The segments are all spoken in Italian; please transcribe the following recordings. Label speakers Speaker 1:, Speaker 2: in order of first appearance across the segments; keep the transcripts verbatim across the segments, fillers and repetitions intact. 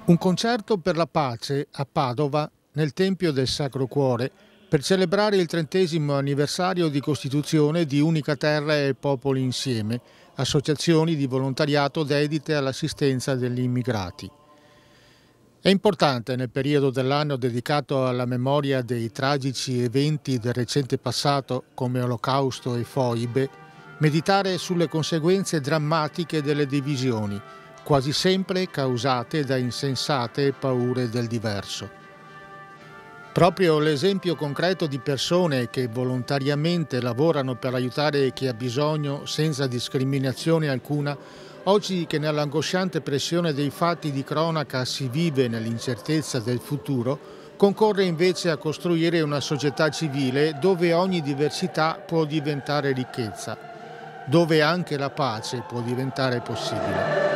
Speaker 1: Un concerto per la pace a Padova, nel Tempio del Sacro Cuore, per celebrare il trentesimo anniversario di costituzione di Unica Terra e Popoli Insieme, associazioni di volontariato dedite all'assistenza degli immigrati. È importante nel periodo dell'anno dedicato alla memoria dei tragici eventi del recente passato come Olocausto e foibe, meditare sulle conseguenze drammatiche delle divisioni, quasi sempre causate da insensate paure del diverso. Proprio l'esempio concreto di persone che volontariamente lavorano per aiutare chi ha bisogno senza discriminazione alcuna, oggi che nell'angosciante pressione dei fatti di cronaca si vive nell'incertezza del futuro, concorre invece a costruire una società civile dove ogni diversità può diventare ricchezza, dove anche la pace può diventare possibile.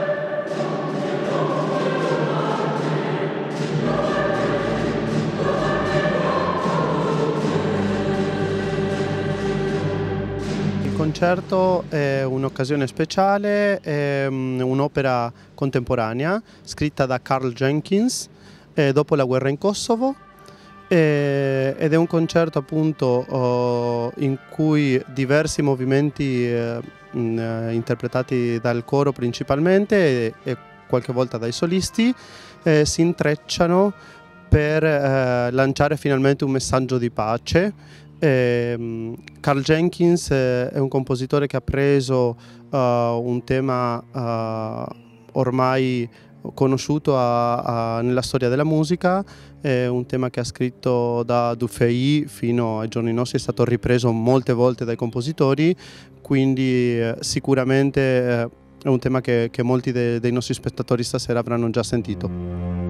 Speaker 2: Il concerto è un'occasione speciale, è un'opera contemporanea scritta da Karl Jenkins eh, dopo la guerra in Kosovo eh, ed è un concerto appunto oh, in cui diversi movimenti eh, mh, interpretati dal coro principalmente e, e qualche volta dai solisti eh, si intrecciano per eh, lanciare finalmente un messaggio di pace. Eh, Karl Jenkins eh, è un compositore che ha preso uh, un tema uh, ormai conosciuto a, a, nella storia della musica, è un tema che ha scritto da Dufay fino ai giorni nostri, è stato ripreso molte volte dai compositori, quindi eh, sicuramente eh, è un tema che, che molti de, dei nostri spettatori stasera avranno già sentito.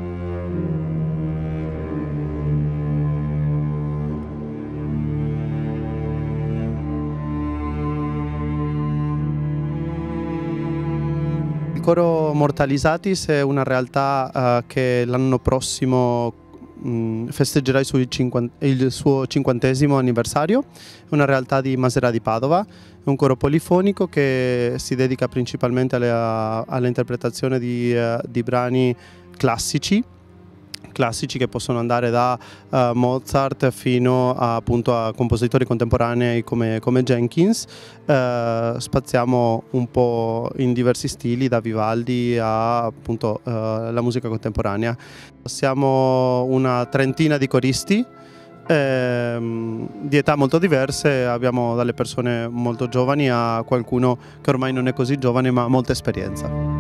Speaker 2: Il coro Mortalisatis è una realtà uh, che l'anno prossimo mh, festeggerà il suo, il suo cinquantesimo anniversario. È una realtà di Maserà di Padova, è un coro polifonico che si dedica principalmente all'interpretazione di, uh, di brani classici. classici che possono andare da uh, Mozart fino a, appunto, a compositori contemporanei come, come Jenkins. Uh, spaziamo un po' in diversi stili, da Vivaldi a appunto uh, la musica contemporanea. Siamo una trentina di coristi ehm, di età molto diverse, abbiamo dalle persone molto giovani a qualcuno che ormai non è così giovane ma ha molta esperienza.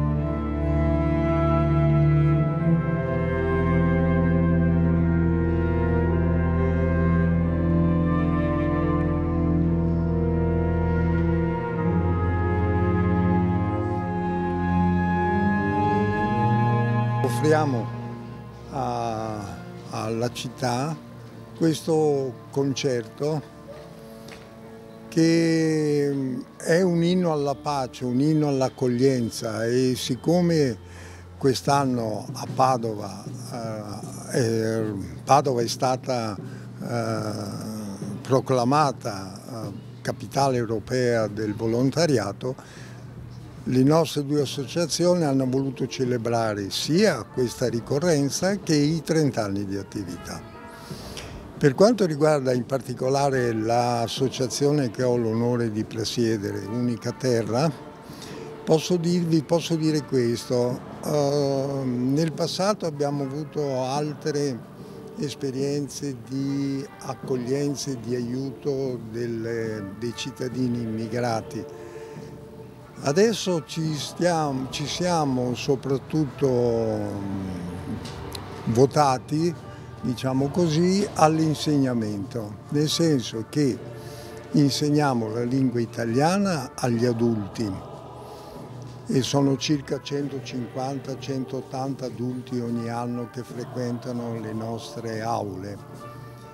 Speaker 3: Offriamo a, alla città questo concerto che è un inno alla pace, un inno all'accoglienza, e siccome quest'anno a Padova, eh, eh, Padova è stata eh, proclamata eh, capitale europea del volontariato, le nostre due associazioni hanno voluto celebrare sia questa ricorrenza che i trenta anni di attività. Per quanto riguarda in particolare l'associazione che ho l'onore di presiedere, Unica Terra, posso dirvi, posso dire questo: uh, nel passato abbiamo avuto altre esperienze di accoglienza e di aiuto delle, dei cittadini immigrati. Adesso ci, stiamo, ci siamo soprattutto votati, diciamo così, all'insegnamento, nel senso che insegniamo la lingua italiana agli adulti e sono circa centocinquanta centottanta adulti ogni anno che frequentano le nostre aule.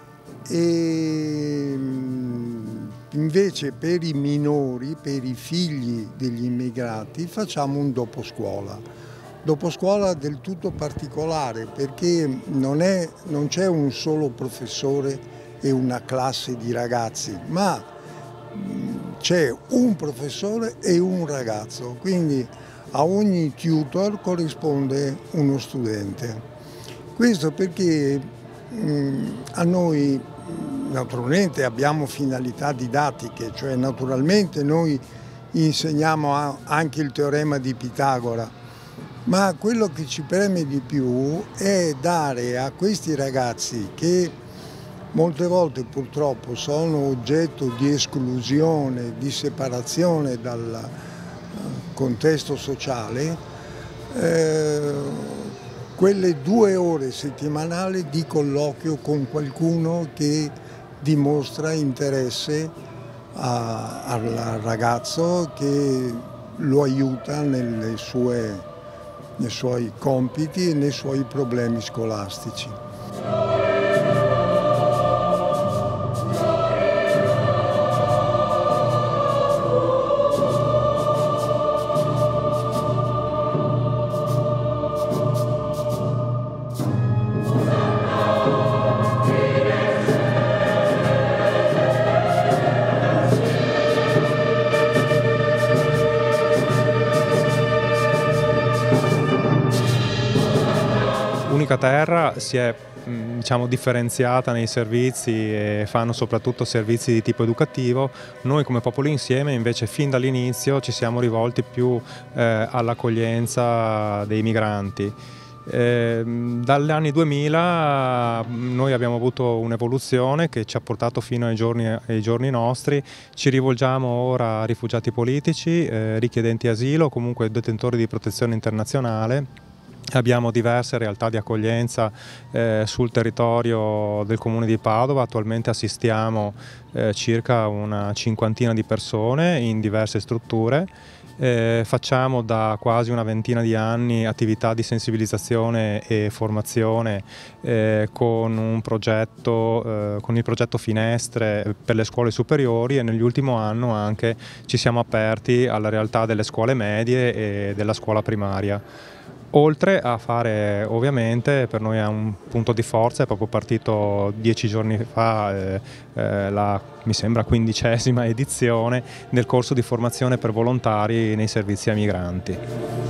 Speaker 3: E invece per i minori, per i figli degli immigrati, facciamo un doposcuola. Doposcuola del tutto particolare, perché non è, non c'è un solo professore e una classe di ragazzi, ma c'è un professore e un ragazzo. Quindi a ogni tutor corrisponde uno studente. Questo perché mh, a noi naturalmente abbiamo finalità didattiche, cioè naturalmente noi insegniamo anche il teorema di Pitagora, ma quello che ci preme di più è dare a questi ragazzi che molte volte purtroppo sono oggetto di esclusione, di separazione dal contesto sociale, eh, quelle due ore settimanali di colloquio con qualcuno che dimostra interesse a, al ragazzo, che lo aiuta nelle sue, nei suoi compiti e nei suoi problemi scolastici.
Speaker 4: Unica Terra si è diciamo, differenziata nei servizi e fanno soprattutto servizi di tipo educativo. Noi come Popolo Insieme invece fin dall'inizio ci siamo rivolti più eh, all'accoglienza dei migranti. Eh, dagli anni duemila noi abbiamo avuto un'evoluzione che ci ha portato fino ai giorni, ai giorni nostri. Ci rivolgiamo ora a rifugiati politici, eh, richiedenti asilo, comunque detentori di protezione internazionale. Abbiamo diverse realtà di accoglienza eh, sul territorio del comune di Padova. Attualmente assistiamo eh, circa una cinquantina di persone in diverse strutture. Eh, facciamo da quasi una ventina di anni attività di sensibilizzazione e formazione eh, con, un progetto, eh, con il progetto Finestre per le scuole superiori, e nell'ultimo anno anche ci siamo aperti alla realtà delle scuole medie e della scuola primaria. Oltre a fare, ovviamente, per noi è un punto di forza, è proprio partito dieci giorni fa eh, eh, la, mi sembra, quindicesima edizione del corso di formazione per volontari nei servizi ai migranti.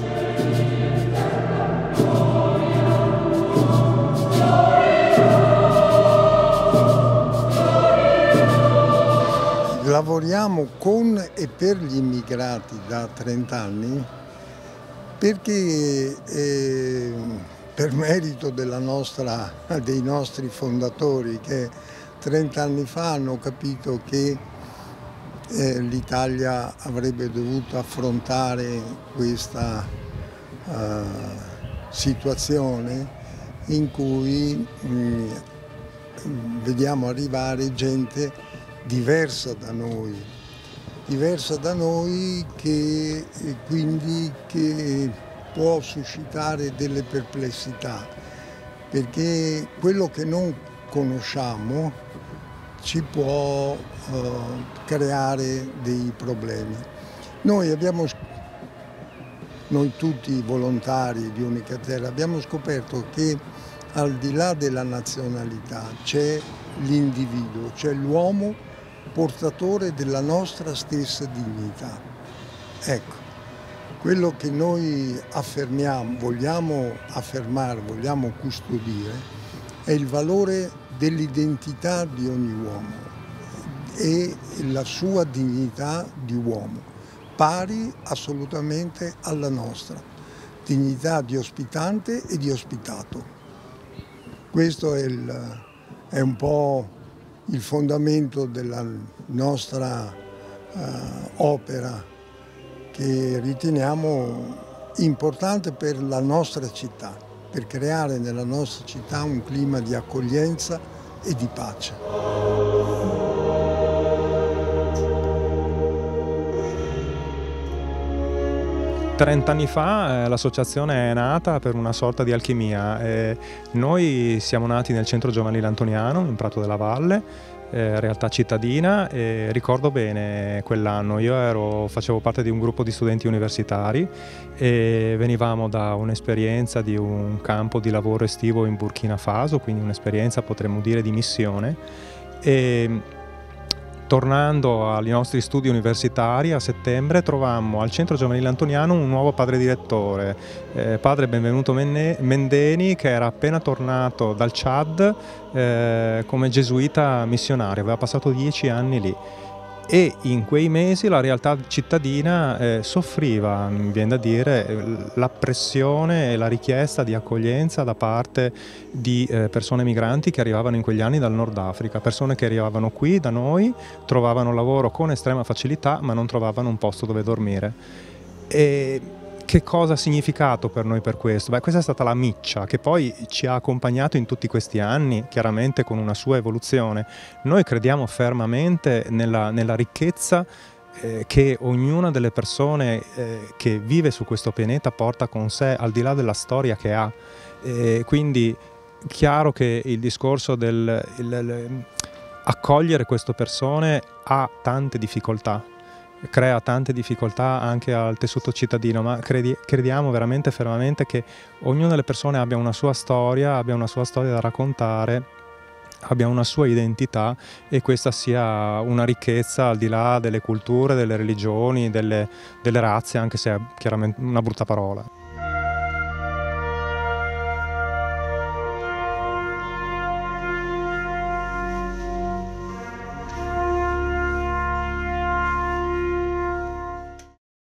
Speaker 3: Lavoriamo con e per gli immigrati da trenta anni perché eh, per merito della nostra, dei nostri fondatori, che trenta anni fa hanno capito che eh, l'Italia avrebbe dovuto affrontare questa uh, situazione in cui mh, vediamo arrivare gente diversa da noi. diversa da noi che quindi che può suscitare delle perplessità, perché quello che non conosciamo ci può eh, creare dei problemi. Noi abbiamo, noi tutti i volontari di Unica Terra abbiamo scoperto che al di là della nazionalità c'è l'individuo, c'è l'uomo portatore della nostra stessa dignità. Ecco, quello che noi affermiamo, vogliamo affermare, vogliamo custodire, è il valore dell'identità di ogni uomo e la sua dignità di uomo, pari assolutamente alla nostra, dignità di ospitante e di ospitato. Questo è, il, è un po' il fondamento della nostra uh, opera, che riteniamo importante per la nostra città, per creare nella nostra città un clima di accoglienza e di pace.
Speaker 4: Trent'anni fa eh, l'associazione è nata per una sorta di alchimia. Eh, noi siamo nati nel centro giovanile antoniano, in Prato della Valle, eh, realtà cittadina, e ricordo bene quell'anno. Io ero, facevo parte di un gruppo di studenti universitari e venivamo da un'esperienza di un campo di lavoro estivo in Burkina Faso, quindi un'esperienza, potremmo dire, di missione. E tornando ai nostri studi universitari a settembre trovammo al Centro Giovanile Antoniano un nuovo padre direttore, eh, padre Benvenuto Mendeni, che era appena tornato dal Chad eh, come gesuita missionario, aveva passato dieci anni lì. E in quei mesi la realtà cittadina eh, soffriva, mi viene da dire, la pressione e la richiesta di accoglienza da parte di eh, persone migranti che arrivavano in quegli anni dal Nord Africa, persone che arrivavano qui da noi, trovavano lavoro con estrema facilità ma non trovavano un posto dove dormire. E che cosa ha significato per noi per questo? Beh, questa è stata la miccia che poi ci ha accompagnato in tutti questi anni, chiaramente con una sua evoluzione. Noi crediamo fermamente nella, nella ricchezza eh, che ognuna delle persone eh, che vive su questo pianeta porta con sé, al di là della storia che ha. E quindi chiaro che il discorso del il, il, accogliere queste persone ha tante difficoltà, crea tante difficoltà anche al tessuto cittadino, ma credi, crediamo veramente fermamente che ognuna delle persone abbia una sua storia, abbia una sua storia da raccontare, abbia una sua identità, e questa sia una ricchezza al di là delle culture, delle religioni, delle, delle razze, anche se è chiaramente una brutta parola.